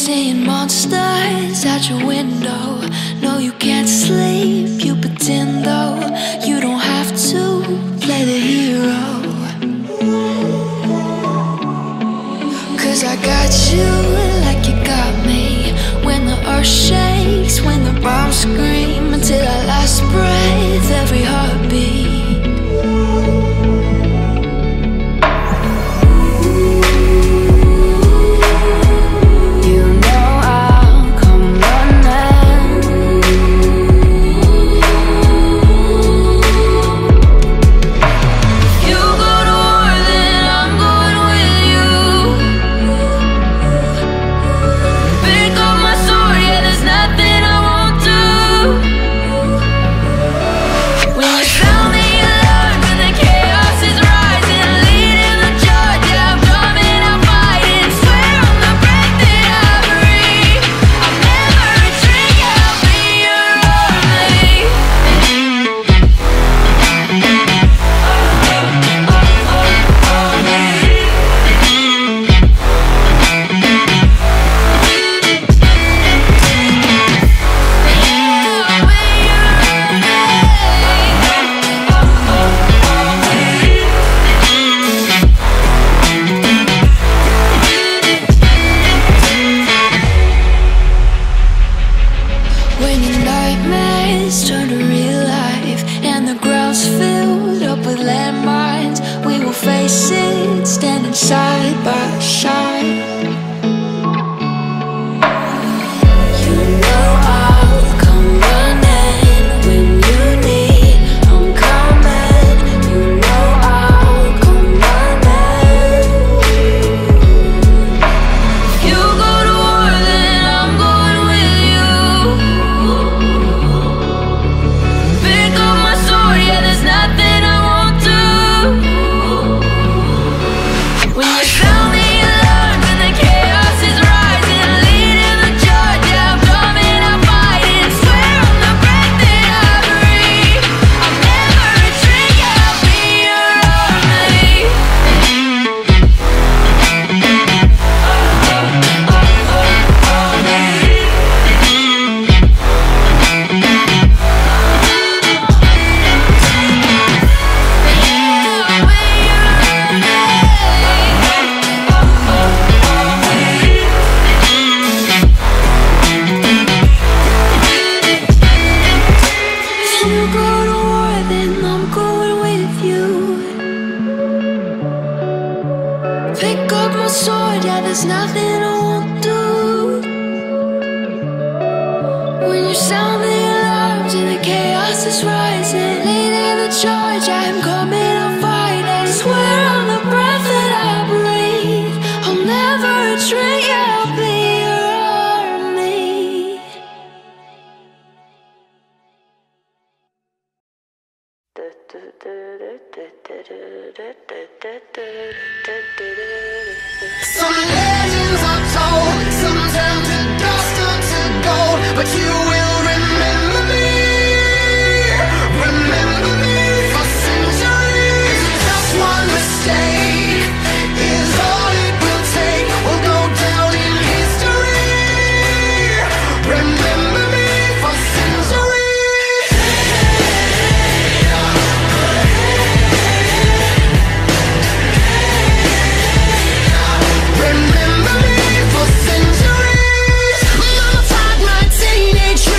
seeing monsters out your window. No, you can't sleep, you pretend though. You don't have to play the hero. 'Cause I got you like you got me. When the earth shakes, when the bombs scream, until our last breath, every heartbeat. Some legends are told, some turn to dust or to gold, but you will remember me for centuries. Just one mistake is all it will take. We'll go down in history. Remember me for centuries. Remember me for centuries. Mama tied my teenage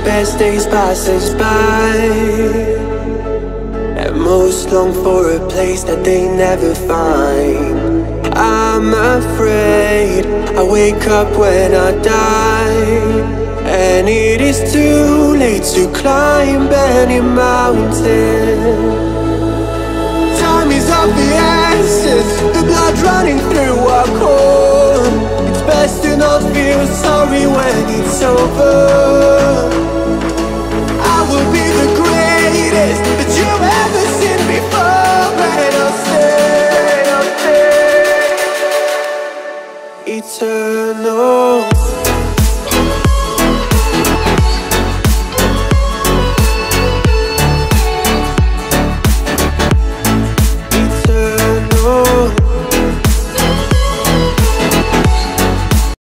best days pass us by, and most long for a place that they never find. I'm afraid I wake up when I die, and it is too late to climb any mountain. Time is of the essence, the blood running through our core. It's best to not feel sorry when it's over. I will be the greatest that you've ever seen before, and I'll stay eternal.